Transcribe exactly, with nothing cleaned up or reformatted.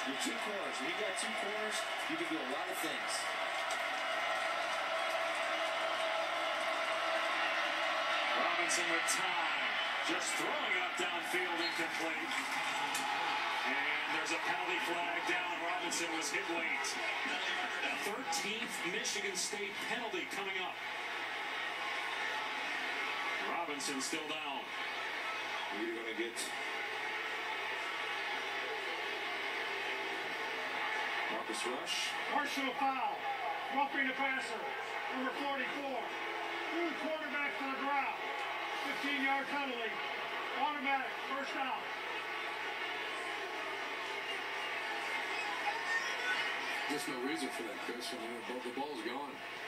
Your two corners. When you got two corners, you can do a lot of things. Robinson with time. Just throwing up downfield, incomplete. And there's a penalty flag down. Robinson was hit late. The thirteenth Michigan State penalty coming up. Robinson still down. You're going to get Marcus Rush. Personal foul. Roughing the passer. Number forty-four. Threw the quarterback to the ground. fifteen yard penalty. Automatic. First down. There's no reason for that, Chris. I mean, the ball's gone.